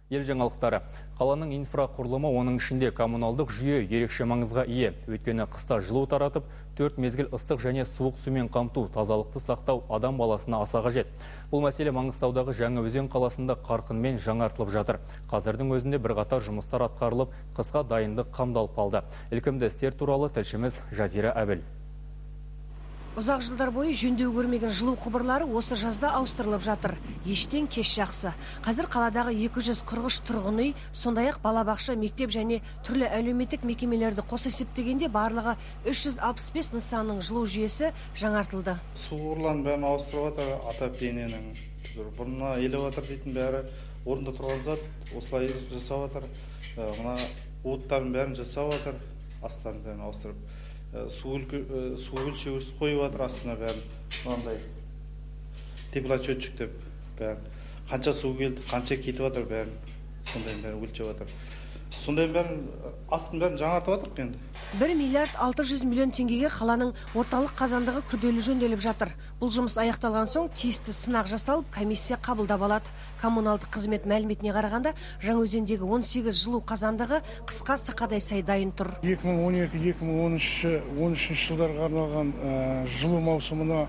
Ел жаңалықтары. Қаланың инфрақұрылымы, оның ішінде коммуналдық жүйе ерекше маңызға ие. Өйткені қыста жылу таратып, 4 мезгіл ыстық және суық сумен қамту, тазалықты сақтау адам баласына аса қажет. Бұл мәселе Маңғыстаудағы Жаңаөзен қаласында қарқынмен жаңартылып жатыр. Қазірдің өзінде бірқатар жұмыстар атқарылып, қысқа дайындық қамдалып қалды. Ілкімді істер туралы тілшіміз Жазира Әбіл. Ұзақ жылдар бойы жөндеу көрмеген жылу құбырлары осы жазда ауыстырылып жатыр. Ештен кеш жақсы. Қазір қаладағы 243 тұрғын үй, сондай-ақ балабақша, мектеп және түрлі әлеуметтік мекемелерді қоса есептегенде барлығы 365 нысанның жылу жүйесі жаңартылды. Су құбырларын бәрін ауыстырып жатыр, атап дененің бұрынна элеватор дейтін бәрі орында тұрған зат, осылай жасап жатыр. Мына оттарын бәрін жасап жатыр, астарын бәрін ауыстырып. Су өлшеуіш қойып жатыр астына бәрін. Мынандай теплоотчетчик деп бәрін. Қанша су келді, қанша кетіп жатыр бәрін. Сондай бәрін өлшеп жатыр. Сондай бәрін астын бәрін жаңартып жатырық енді. 1 миллиард 600 миллион теңгеге қаланың орталық қазандығы күрделі жөнделіп жатыр. Бұл жұмыс аяқталған соң тиісті сынақ жасалып, комиссия қабылдап алады. Коммуналдық қызмет мәліметіне қарағанда, Жаңаөзендегі 18 жылу қазандығы қысқа сақадай сай дайын тұр. 2012-2013 жылдарға арналған жылу маусымына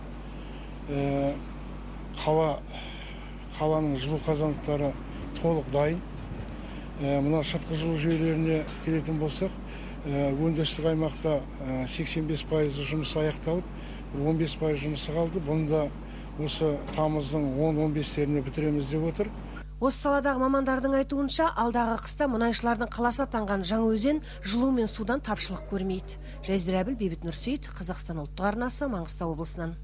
қаланың жылу қазандықтары толық дайын. Мына сыртқы жылу жүйелеріне келетін болсақ, өндірістік аймақта 85% жұмысы аяқталып, 15% жұмысы қалды. Бұнда осы тамыздың 10-15-теріне бітіреміз деп отыр. Осы саладағы мамандардың айтуынша, алдағы қыста мұнайшылардың қаласы атанған Жаңаөзен жылу мен судан тапшылық көрмейді. Жазира Әбіл, Бейбіт Нұрсейіт, Қазақстан ұлттық арнасы, Маңғыстау облысынан.